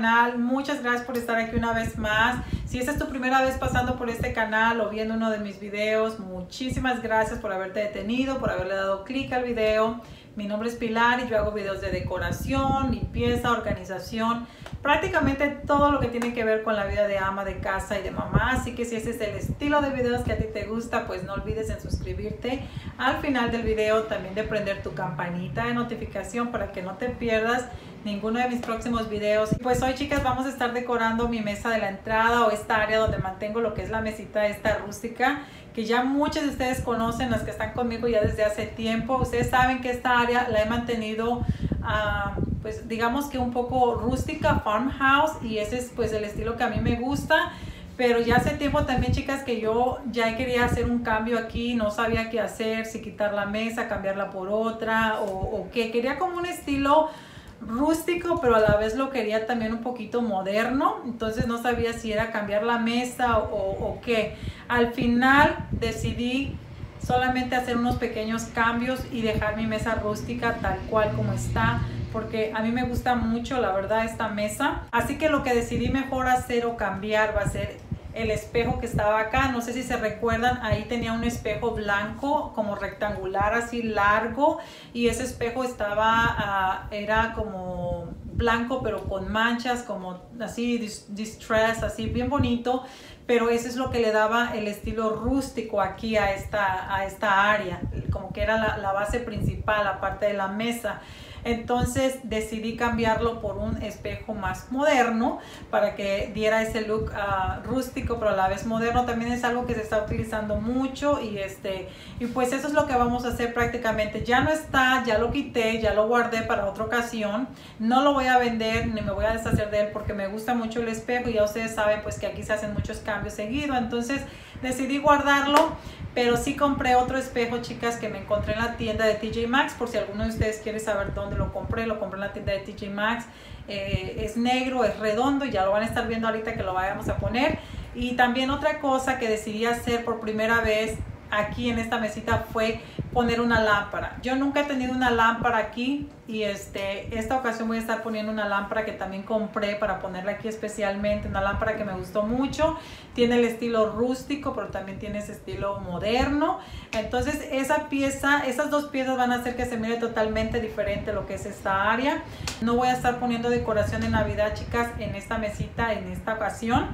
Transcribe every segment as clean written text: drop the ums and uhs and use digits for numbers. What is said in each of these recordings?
canal. Muchas gracias por estar aquí una vez más. Si esta es tu primera vez pasando por este canal o viendo uno de mis videos, muchísimas gracias por haberte detenido, por haberle dado clic al video. Mi nombre es Pilar y yo hago videos de decoración, limpieza, organización, prácticamente todo lo que tiene que ver con la vida de ama de casa y de mamá. Así que si ese es el estilo de videos que a ti te gusta, pues no olvides en suscribirte al final del video, también de prender tu campanita de notificación para que no te pierdas ninguno de mis próximos videos. Pues hoy, chicas, vamos a estar decorando mi mesa de la entrada o esta área donde mantengo lo que es la mesita esta rústica, que ya muchos de ustedes conocen, las que están conmigo ya desde hace tiempo. Ustedes saben que esta área la he mantenido pues digamos que un poco rústica, farmhouse, y ese es pues el estilo que a mí me gusta. Pero ya hace tiempo también, chicas, que yo ya quería hacer un cambio aquí, no sabía qué hacer, si quitar la mesa, cambiarla por otra o qué. Quería como un estilo rústico, pero a la vez lo quería también un poquito moderno. Entonces no sabía si era cambiar la mesa o qué. Al final decidí solamente hacer unos pequeños cambios y dejar mi mesa rústica tal cual como está, porque a mí me gusta mucho, la verdad, esta mesa. Así que lo que decidí mejor hacer o cambiar va a ser el espejo que estaba acá. No sé si se recuerdan, ahí tenía un espejo blanco como rectangular, así largo, y ese espejo estaba era como blanco pero con manchas, como así distress, así bien bonito. Pero eso es lo que le daba el estilo rústico aquí a esta área, como que era la base principal, aparte de la mesa. Entonces decidí cambiarlo por un espejo más moderno para que diera ese look rústico pero a la vez moderno. También es algo que se está utilizando mucho y pues eso es lo que vamos a hacer prácticamente. Ya no está, ya lo quité, ya lo guardé para otra ocasión. No lo voy a vender ni me voy a deshacer de él porque me gusta mucho el espejo y ya ustedes saben pues que aquí se hacen muchos cambios seguido. Entonces decidí guardarlo. Pero sí compré otro espejo, chicas, que me encontré en la tienda de TJ Maxx. Por si alguno de ustedes quiere saber dónde lo compré en la tienda de TJ Maxx. Es negro, es redondo y ya lo van a estar viendo ahorita que lo vayamos a poner. Y también otra cosa que decidí hacer por primera vez aquí en esta mesita fue poner una lámpara. Yo nunca he tenido una lámpara aquí y esta ocasión voy a estar poniendo una lámpara que también compré para ponerla aquí especialmente, una lámpara que me gustó mucho. Tiene el estilo rústico pero también tiene ese estilo moderno. Entonces esas dos piezas van a hacer que se mire totalmente diferente lo que es esta área. No voy a estar poniendo decoración de Navidad, chicas, en esta mesita en esta ocasión.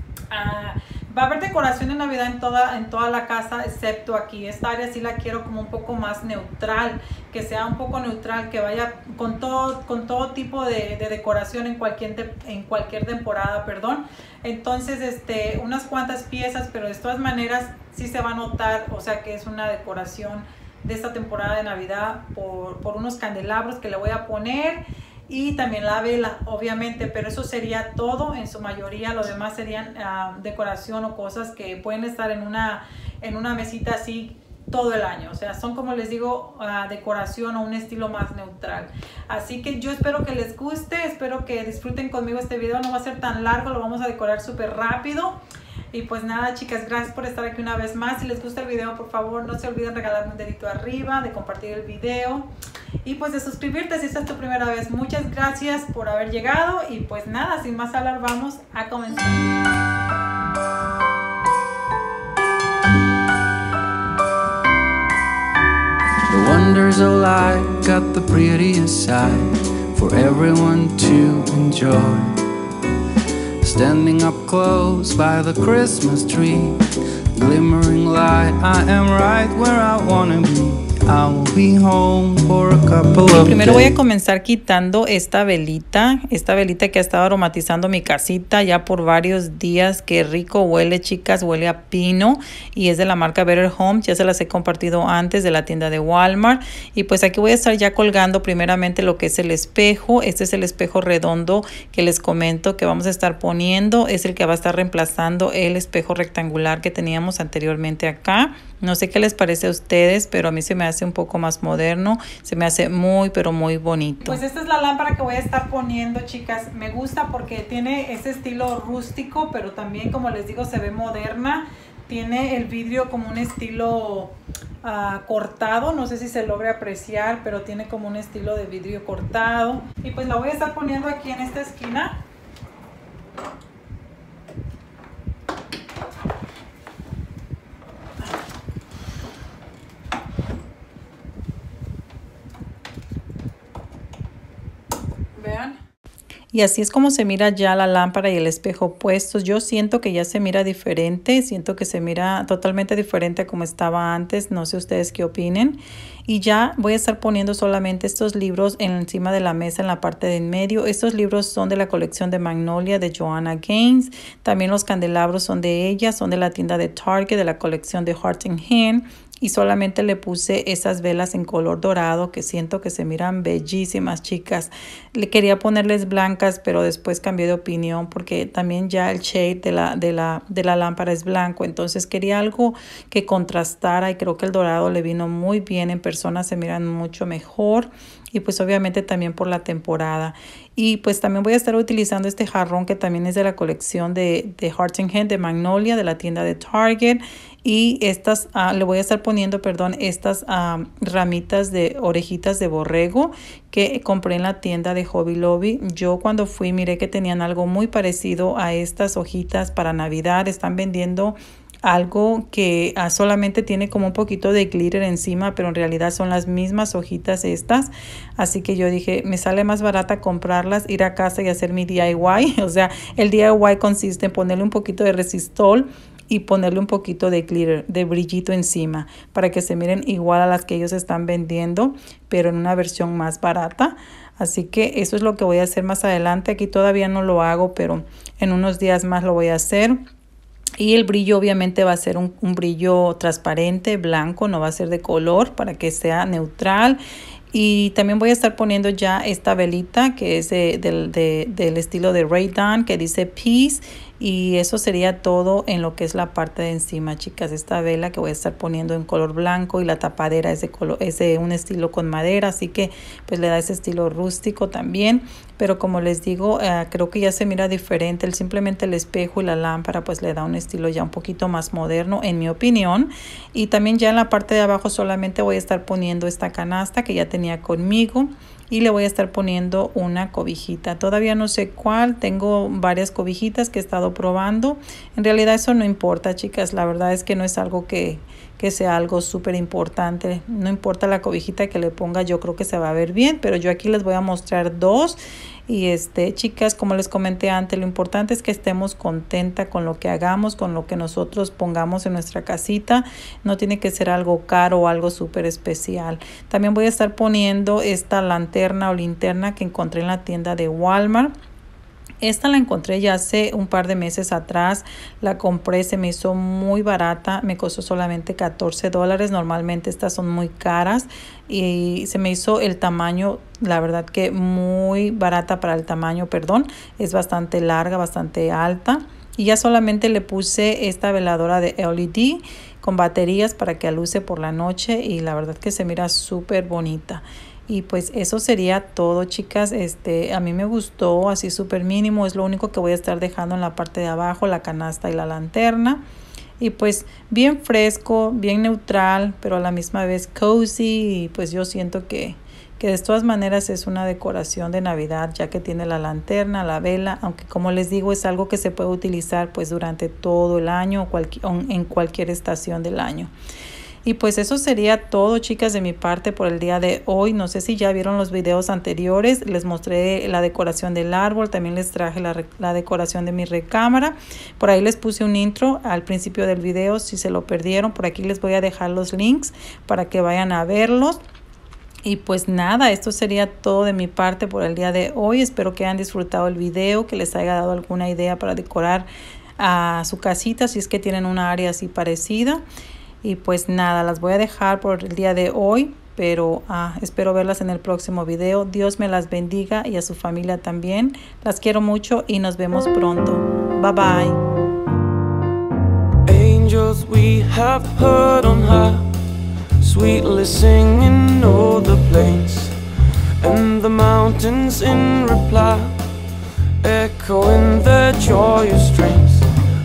Va a haber decoración de Navidad en toda la casa excepto aquí. Esta área sí la quiero como un poco más neutral, que sea un poco neutral, que vaya con todo tipo de decoración en cualquier temporada, perdón. Entonces unas cuantas piezas, pero de todas maneras sí se va a notar, o sea que es una decoración de esta temporada de Navidad por unos candelabros que le voy a poner. Y también la vela, obviamente, pero eso sería todo en su mayoría. Lo demás serían decoración o cosas que pueden estar en una mesita así todo el año. O sea, son, como les digo, decoración o un estilo más neutral. Así que yo espero que les guste, espero que disfruten conmigo este video. No va a ser tan largo, lo vamos a decorar súper rápido. Y pues nada, chicas, gracias por estar aquí una vez más. Si les gusta el video, por favor, no se olviden regalarme un dedito arriba, de compartir el video y pues de suscribirte si esta es tu primera vez. Muchas gracias por haber llegado y pues nada, sin más hablar, vamos a comenzar. The wonders of life got the prettiest side for everyone to enjoy. Standing up close by the Christmas tree, glimmering light, I am right where I wanna be. Primero voy a comenzar quitando esta velita que ha estado aromatizando mi casita ya por varios días. Qué rico huele, chicas, huele a pino y es de la marca Better Homes. Ya se las he compartido antes, de la tienda de Walmart. Y pues aquí voy a estar ya colgando primeramente lo que es el espejo. Este es el espejo redondo que les comento que vamos a estar poniendo. Es el que va a estar reemplazando el espejo rectangular que teníamos anteriormente acá. No sé qué les parece a ustedes, pero a mí se me hace un poco más moderno. Se me hace muy, pero muy bonito. Pues esta es la lámpara que voy a estar poniendo, chicas. Me gusta porque tiene ese estilo rústico, pero también, como les digo, se ve moderna. Tiene el vidrio como un estilo cortado. No sé si se logra apreciar, pero tiene como un estilo de vidrio cortado. Y pues la voy a estar poniendo aquí en esta esquina. Y así es como se mira ya la lámpara y el espejo puestos. Yo siento que ya se mira diferente, siento que se mira totalmente diferente a como estaba antes. No sé ustedes qué opinen. Y ya voy a estar poniendo solamente estos libros encima de la mesa en la parte de en medio. Estos libros son de la colección de Magnolia de Joanna Gaines. También los candelabros son de ella, son de la tienda de Target, de la colección de Heart and Hand. Y solamente le puse esas velas en color dorado que siento que se miran bellísimas, chicas. Le quería ponerles blancas, pero después cambié de opinión porque también ya el shade de la lámpara es blanco. Entonces quería algo que contrastara y creo que el dorado le vino muy bien. En persona se miran mucho mejor. Y pues obviamente también por la temporada. Y pues también voy a estar utilizando este jarrón que también es de la colección de Heart and Hand de Magnolia, de la tienda de Target. Y estas, le voy a estar poniendo, perdón, estas ramitas de orejitas de borrego que compré en la tienda de Hobby Lobby. Yo cuando fui miré que tenían algo muy parecido a estas hojitas para Navidad. Están vendiendo algo que solamente tiene como un poquito de glitter encima, pero en realidad son las mismas hojitas estas. Así que yo dije, me sale más barata comprarlas, ir a casa y hacer mi DIY. O sea, el DIY consiste en ponerle un poquito de resistol y ponerle un poquito de glitter, de brillito encima, para que se miren igual a las que ellos están vendiendo, pero en una versión más barata. Así que eso es lo que voy a hacer más adelante. Aquí todavía no lo hago, pero en unos días más lo voy a hacer. Y el brillo obviamente va a ser un brillo transparente, blanco, no va a ser de color para que sea neutral. Y también voy a estar poniendo ya esta velita que es del estilo de Rae Dunn, que dice Peace. Y eso sería todo en lo que es la parte de encima, chicas. Esta vela que voy a estar poniendo en color blanco y la tapadera es de un estilo con madera. Así que pues le da ese estilo rústico también. Pero como les digo, creo que ya se mira diferente. Simplemente el espejo y la lámpara pues le da un estilo ya un poquito más moderno en mi opinión. Y también ya en la parte de abajo solamente voy a estar poniendo esta canasta que ya tenía conmigo. Y le voy a estar poniendo una cobijita. Todavía no sé cuál. Tengo varias cobijitas que he estado probando. En realidad eso no importa, chicas. La verdad es que no es algo que sea algo súper importante. No importa la cobijita que le ponga. Yo creo que se va a ver bien. Pero yo aquí les voy a mostrar dos. Y chicas, como les comenté antes, lo importante es que estemos contentas con lo que hagamos, con lo que nosotros pongamos en nuestra casita. No tiene que ser algo caro o algo súper especial. También voy a estar poniendo esta lanterna o linterna que encontré en la tienda de Walmart. Esta la encontré ya hace un par de meses atrás. La compré, se me hizo muy barata. Me costó solamente $14. Normalmente estas son muy caras. Y se me hizo el tamaño, la verdad que muy barata para el tamaño, perdón. Es bastante larga, bastante alta. Y ya solamente le puse esta veladora de LED con baterías para que aluce por la noche. Y la verdad que se mira súper bonita. Y pues eso sería todo, chicas. A mí me gustó así súper mínimo. Es lo único que voy a estar dejando en la parte de abajo, la canasta y la lanterna. Y pues bien fresco, bien neutral, pero a la misma vez cozy. Y pues yo siento que de todas maneras es una decoración de Navidad, ya que tiene la lanterna, la vela. Aunque como les digo, es algo que se puede utilizar pues durante todo el año o en cualquier estación del año. Y pues eso sería todo, chicas, de mi parte por el día de hoy. No sé si ya vieron los videos anteriores. Les mostré la decoración del árbol. También les traje la decoración de mi recámara. Por ahí les puse un intro al principio del video. Si se lo perdieron, por aquí les voy a dejar los links para que vayan a verlos. Y pues nada, esto sería todo de mi parte por el día de hoy. Espero que hayan disfrutado el video, que les haya dado alguna idea para decorar a su casita si es que tienen una área así parecida. Y pues nada, las voy a dejar por el día de hoy, pero espero verlas en el próximo video. Dios me las bendiga y a su familia también. Las quiero mucho y nos vemos pronto. Bye bye. Angels we have heard on high, sweetly singing o'er the plains, and the mountains in reply, echoing their joyous strains.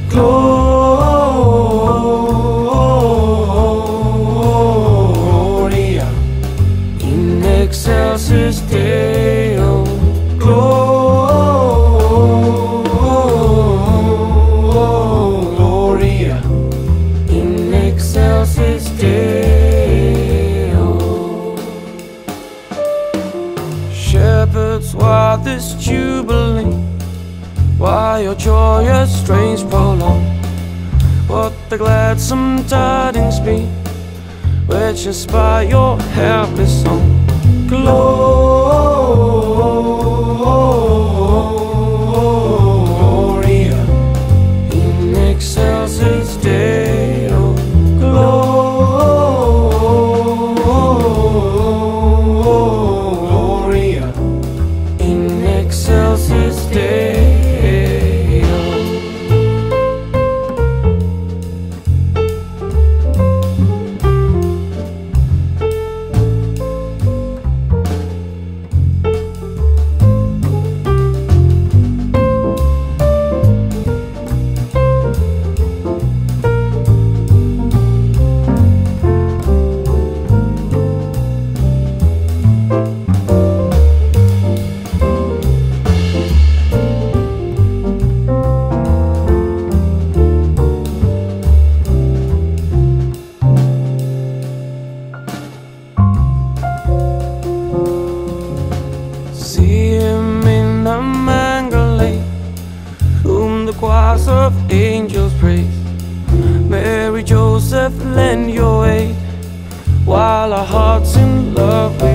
Gloria in excelsis Deo, Gloria in excelsis Deo. Shepherds, why this jubilee? by your joyous, strange prologue. What the gladsome tidings be, which inspire your helpless song. Gloria in excelsis Deo. Gloria in excelsis Deo. Choirs of angels praise. Mary, Joseph, lend your aid, while our hearts in love we